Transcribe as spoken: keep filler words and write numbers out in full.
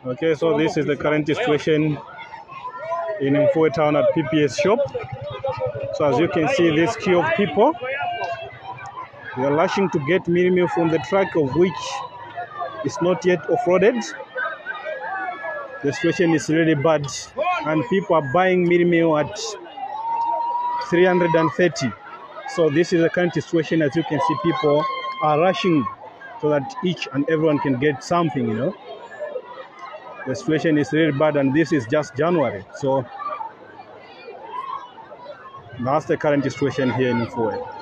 Okay, so this is the current situation in Mfuwe town at P P S shop. So as you can see, this queue of people, they are rushing to get Mealie meal from the truck, of which is not yet offloaded. The situation is really bad, and people are buying Mealie meal at three hundred thirty. So this is the current situation. As you can see, people are rushing so that each and everyone can get something, you know. The situation is really bad, and this is just January. So that's the current situation here in Mfuwe.